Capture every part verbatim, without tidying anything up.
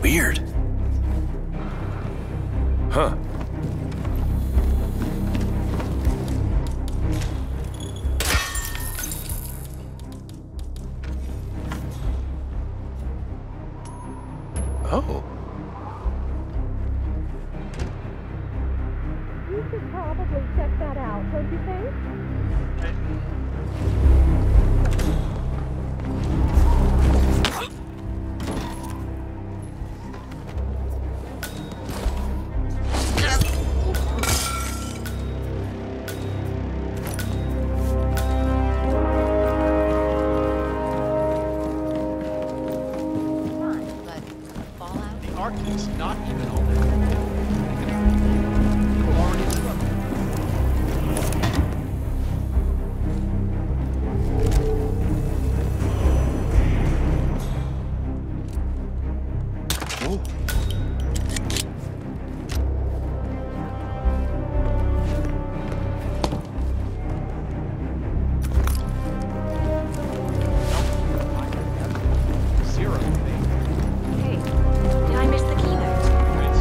Weird. Huh. Oh. You should probably check that out, don't you think? It's not even all that. People already live up Whoa. Zero. Hey, did I miss the keynote? Right,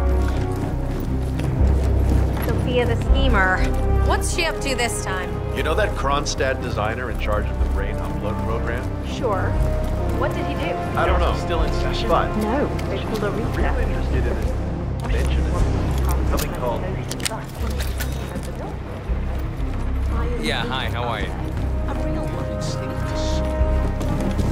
so. Sophia the Schemer. What's she up to this time? You know that Kronstadt designer in charge of the brain upload program? Sure. What did he do? I don't know. Still in session? But No, they pulled a I'm real interested in this invention. Something called... Yeah, hi, how are you? I'm real worried state of this.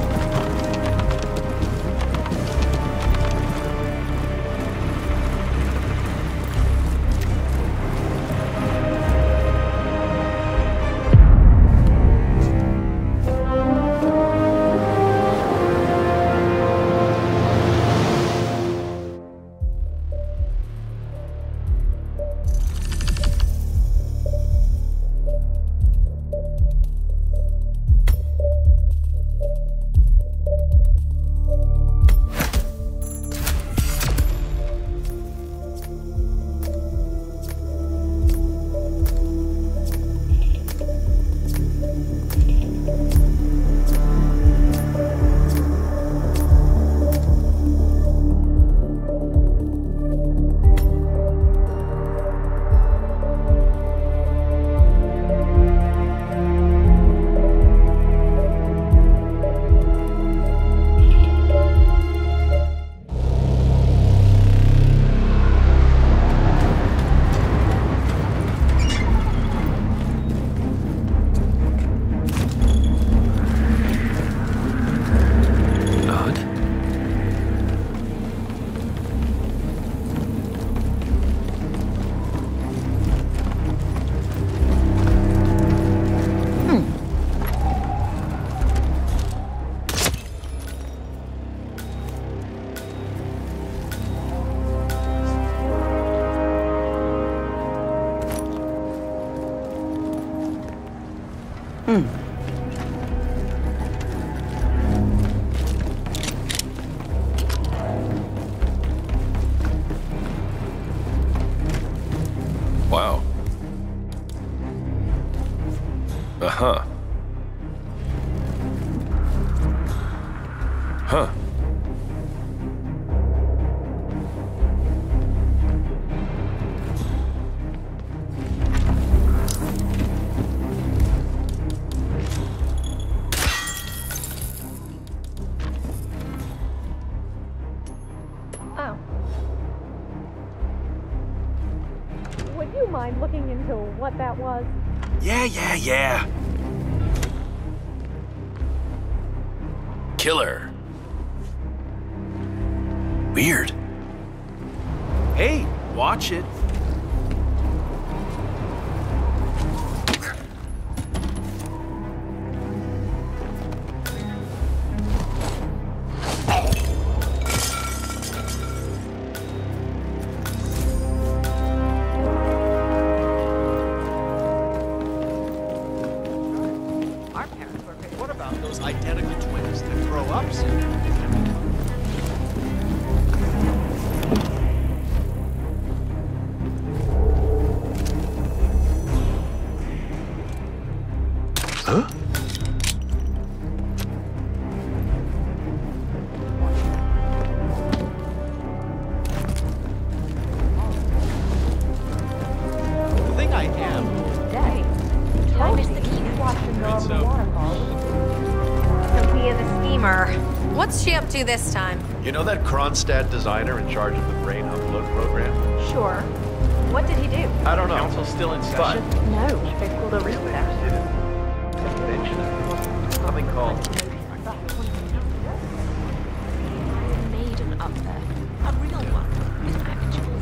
Wow. Uh-huh. Huh. Oh. Would you mind looking into what that was? Yeah, yeah, yeah. Killer. Weird. Hey, watch it. Our parents were pretty. What about those identical twins that grow up soon? do this time? You know that Kronstadt designer in charge of the brain upload program? Sure. What did he do? I don't know. Council's still in But session. No, they pulled a real Interested in convention. Something called Maiden up there. A real one. With actual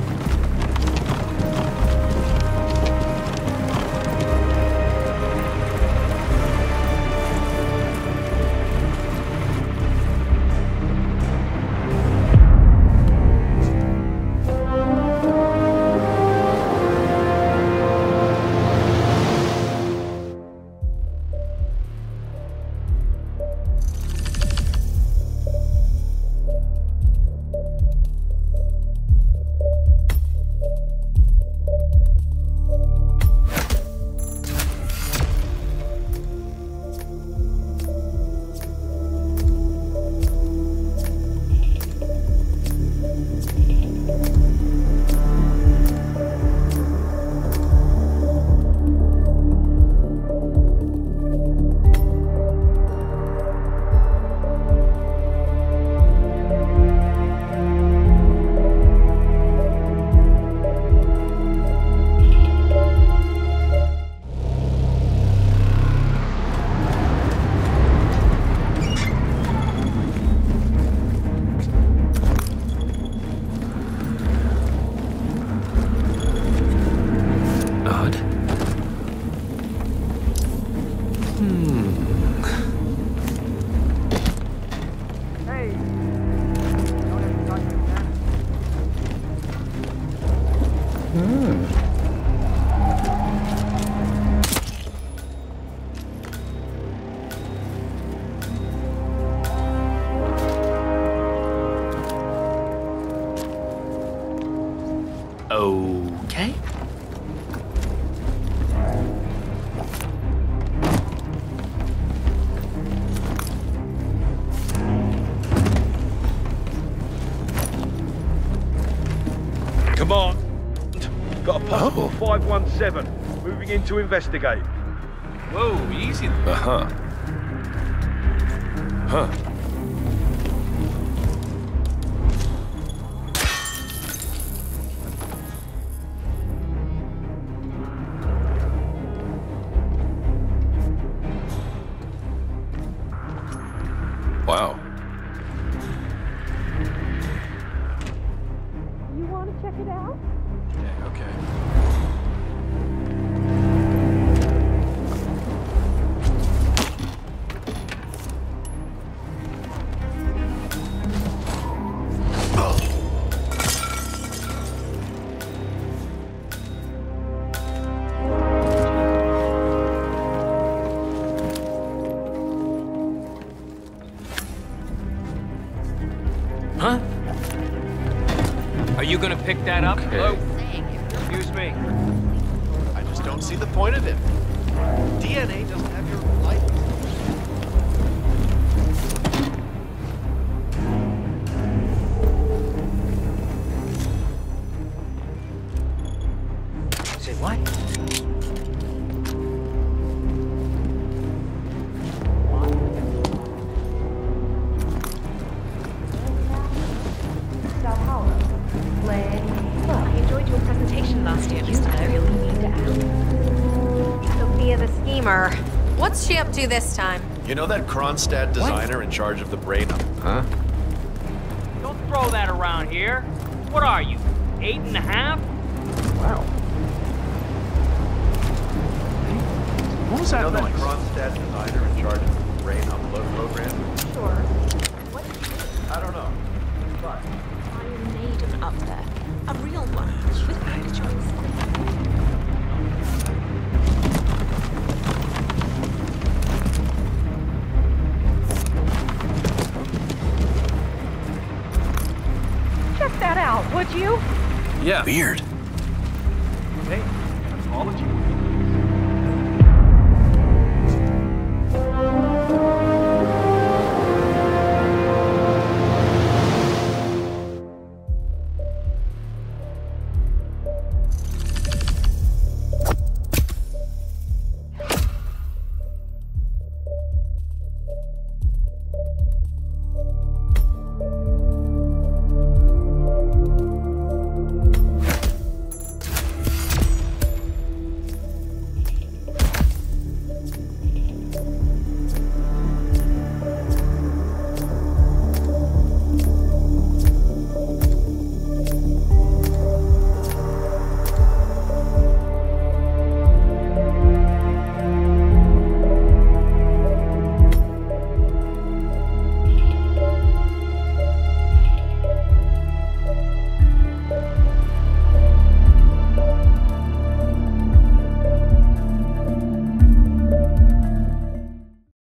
Okay. Come on. Got a possible Oh. five one seven. Moving in to investigate. Whoa, easy. Uh-huh. Huh. Wow. You want to check it out? Yeah, okay. Huh? Are you gonna pick that up? Hello? Excuse me. I just don't see the point of it. D N A doesn't have your life. Say what? Sao Paulo. Leg. I enjoyed your presentation last year, Mister I Lowe. really need to ask. Sophia the schemer. What's she up to this time? You know that Kronstadt designer in charge of the brain upload? Huh? Don't throw that around here. What are you? Eight and a half? Wow. What was You that know that noise? Kronstadt designer in charge of the brain upload program? Sure. I don't know. But Iron Maiden up there. A real one. With actual Check that out, would you? Yeah. Weird. Hey, apology.